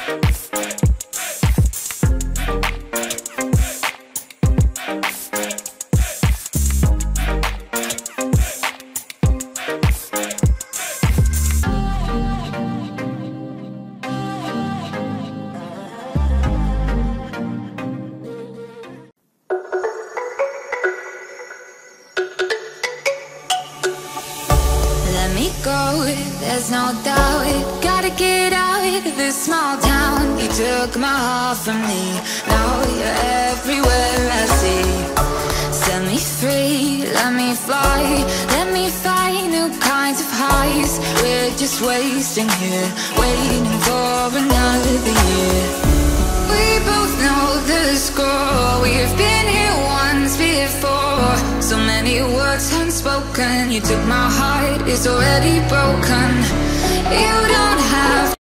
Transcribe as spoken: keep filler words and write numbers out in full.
There's no doubt, gotta get out of this small town. You took my heart from me, now you're everywhere I see. Set me free, let me fly, let me find new kinds of highs. We're just wasting here, waiting for another year. We both know the score, we've been here once before. So many words unspoken, you took my heart, it's already broken. You don't have